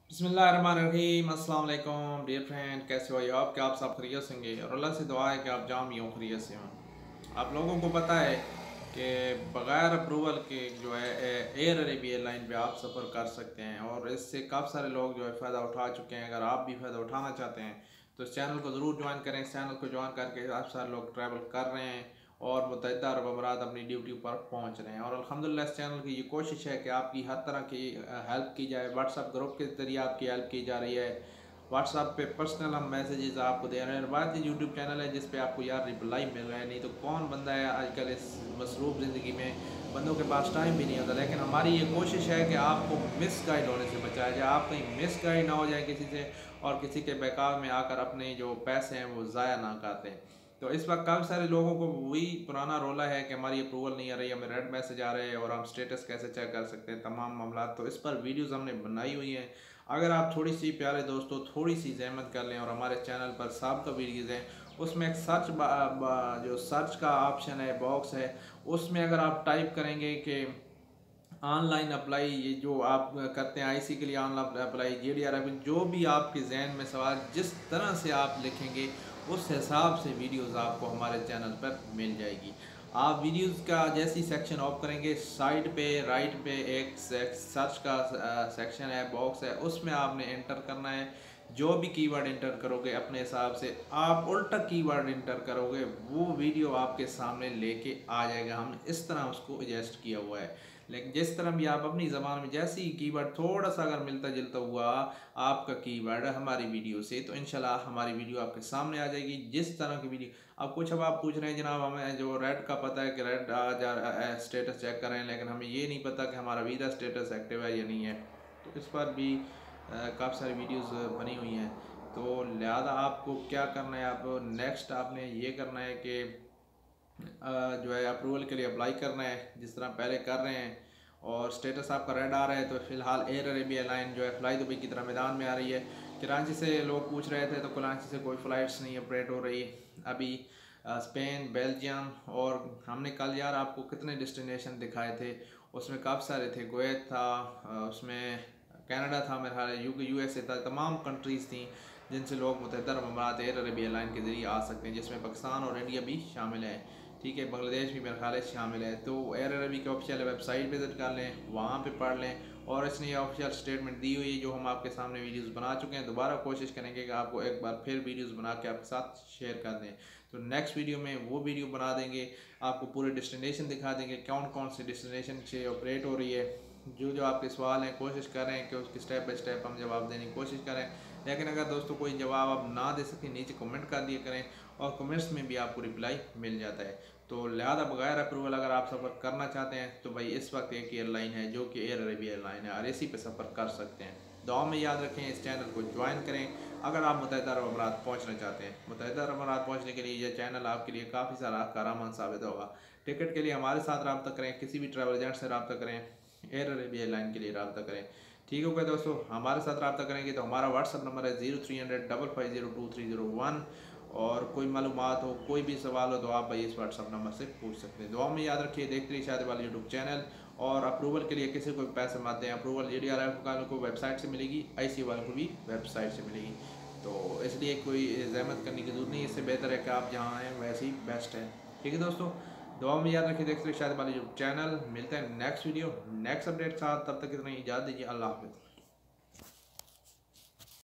बिस्मिल्लाहिर्रहमानिर्रहीम, अस्सलाम वालेकुम डियर फ्रेंड। कैसे हो आप? क्या आप सब खैरियत से होंगे? और अल्लाह से दुआ है कि आप जाम यूँ खैरियत से हों। आप लोगों को पता है कि बग़ैर अप्रूवल के जो है एयर अरेबिया एयरलाइन पे आप सफ़र कर सकते हैं, और इससे काफ़ी सारे लोग जो है फ़ायदा उठा चुके हैं। अगर आप भी फ़ायदा उठाना चाहते हैं तो इस चैनल को ज़रूर ज्वाइन करें। इस चैनल को ज्वाइन करके काफ़ी सारे लोग ट्रैवल कर रहे हैं और मुत्तहिदा अरब अमारात अपनी ड्यूटी पर पहुंच रहे हैं। और अल्हम्दुलिल्लाह इस चैनल की ये कोशिश है कि आपकी हर तरह की हेल्प की जाए। व्हाट्सअप ग्रुप के ज़रिए आपकी हेल्प की जा रही है। व्हाट्सअप पे पर्सनल हम मैसेजेस आपको दे रहे हैं। बात यूट्यूब चैनल है जिस पे आपको यार रिप्लाई मिल रहा है, नहीं तो कौन बंदा है आजकल इस मसरूफ़ ज़िंदगी में बंदों के पास टाइम भी नहीं होता। लेकिन हमारी ये कोशिश है कि आपको मिस गाइड होने से बचाया जाए, आप कहीं मिस गाइड ना हो जाए किसी से और किसी के बहकावे में आकर अपने जो पैसे हैं वो ज़ाया ना करते हैं। तो इस वक्त काफ़ी सारे लोगों को वही पुराना रोला है कि हमारी अप्रूवल नहीं आ रही, हमें रेड मैसेज आ रहे हैं और हम स्टेटस कैसे चेक कर सकते हैं, तमाम मामला। तो इस पर वीडियोस हमने बनाई हुई हैं। अगर आप थोड़ी सी प्यारे दोस्तों थोड़ी सी जहमत कर लें और हमारे चैनल पर सबका वीडियोज़ हैं, उसमें एक जो सर्च का ऑप्शन है, बॉक्स है, उसमें अगर आप टाइप करेंगे कि ऑनलाइन अप्लाई, ये जो आप करते हैं आईसी के लिए ऑनलाइन अप्लाई, जीडीआर, जो भी आपके जहन में सवाल जिस तरह से आप लिखेंगे उस हिसाब से वीडियोस आपको हमारे चैनल पर मिल जाएगी। आप वीडियोस का जैसी सेक्शन ऑफ करेंगे, साइड पे राइट पे एक सर्च का सेक्शन है, बॉक्स है, उसमें आपने एंटर करना है। जो भी कीवर्ड इंटर करोगे अपने हिसाब से, आप उल्टा कीवर्ड इंटर करोगे, वो वीडियो आपके सामने लेके आ जाएगा। हमने इस तरह उसको एडजस्ट किया हुआ है। लेकिन जिस तरह भी आप अपनी ज़बान में जैसे ही कीवर्ड थोड़ा सा अगर मिलता जुलता हुआ आपका कीवर्ड हमारी वीडियो से, तो इंशाल्लाह हमारी वीडियो आपके सामने आ जाएगी। जिस तरह की वीडियो अब कुछ, अब आप पूछ रहे हैं जनाब हमें जो रेड का पता है कि रेड स्टेटस चेक करें, लेकिन हमें ये नहीं पता कि हमारा वीज़ा स्टेटस एक्टिव है या नहीं है। तो इस पर भी काफ़ी सारी वीडियोस बनी हुई हैं। तो लिहाजा आपको क्या करना है, आप नेक्स्ट आपने ये करना है कि जो है अप्रूवल के लिए अप्लाई करना है जिस तरह पहले कर रहे हैं। और स्टेटस आपका रेड आ रहा है तो फ़िलहाल एयर अरेबिया एयरलाइन जो है फ्लाई दुबई की तरह मैदान में आ रही है। कराची से लोग पूछ रहे थे तो कराची से कोई फ़्लाइट्स नहीं ऑपरेट हो रही अभी। स्पेन, बेल्जियम, और हमने कल यार आपको कितने डेस्टिनेशन दिखाए थे, उसमें काफ़ी सारे थे। कुवैत था, उसमें कनाडा था, मेरे ख्याल यूके यूएसए था, तमाम कंट्रीज़ थी जिनसे लोग मुतहदा अरब अमारात एयर अरेबिया एयरलाइन के ज़रिए आ सकते हैं, जिसमें पाकिस्तान और इंडिया भी शामिल है। ठीक है, बांग्लादेश भी मेरे ख्याल से शामिल है। तो एयर अरबी की ऑफिशियल वेबसाइट विज़िट कर लें, वहाँ पे पढ़ लें। और इसने ये ऑफिशियल स्टेटमेंट दी हुई है जो हम आपके सामने वीडियोस बना चुके हैं। दोबारा कोशिश करेंगे कि आपको एक बार फिर वीडियोस बना के आपके साथ शेयर कर दें। तो नेक्स्ट वीडियो में वो वीडियो बना देंगे, आपको पूरे डेस्टिनेशन दिखा देंगे, कौन कौन सी डेस्टिनेशन से ऑपरेट हो रही है। जो जो आपके सवाल हैं कोशिश करें कि उसकी स्टेप बाय स्टेप हम जवाब देने की कोशिश करें। लेकिन अगर दोस्तों कोई जवाब आप ना दे सकें, नीचे कमेंट कर दिया करें, और कमेंट्स में भी आपको रिप्लाई मिल जाता है। तो लिहाजा बगैर अप्रूवल अगर आप सफ़र करना चाहते हैं तो भाई इस वक्त एक एयरलाइन है जो कि एयर अरेबिया एयरलाइन है, और इसी पे सफ़र कर सकते हैं। दुआ में याद रखें, इस चैनल को ज्वाइन करें अगर आप मुत्तहिदा अरब अमारात पहुँचना चाहते हैं। मुत्तहिदा अरब अमारात पहुँचने के लिए यह चैनल आपके लिए काफ़ी सारा कारआमद साबित होगा। टिकट के लिए हमारे साथ रब्ता करें, किसी भी ट्रैवल एजेंट से रब्ता करें, एयर अरेबिया एयरलाइन के लिए रब्ता करें। ठीक हो गया दोस्तों, हमारे साथ रब्ता करेंगे तो हमारा व्हाट्सअप नंबर है 0300 550 2301। और कोई मालूमात हो, कोई भी सवाल हो तो आप भाई इस व्हाट्सअप नंबर से पूछ सकते हैं। दुआ में याद रखिए, देखते रहिए शादी वाले यूट्यूब चैनल। और अप्रूवल के लिए किसी को पैसे मत दें। अप्रूवल JDRF वालों को वेबसाइट से मिलेगी, IC वालों को भी वेबसाइट से मिलेगी। तो इसलिए कोई जहमत करने की जरूरत नहीं है। इससे बेहतर है कि आप जहाँ आएँ वैसे ही बेस्ट है। ठीक है दोस्तों, दुआ में याद रखिए, देखते रहिए शादी वाले यूट्यूब चैनल। मिलते हैं नेक्स्ट वीडियो नेक्स्ट अपडेट के साथ, तब तक इतना ही इजाज़त दीजिए। अल्लाह हाफिज़।